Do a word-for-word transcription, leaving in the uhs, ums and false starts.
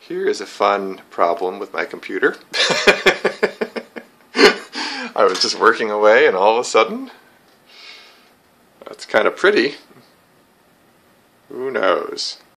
Here is a fun problem with my computer. I was just working away and all of a sudden, that's kind of pretty. Who knows?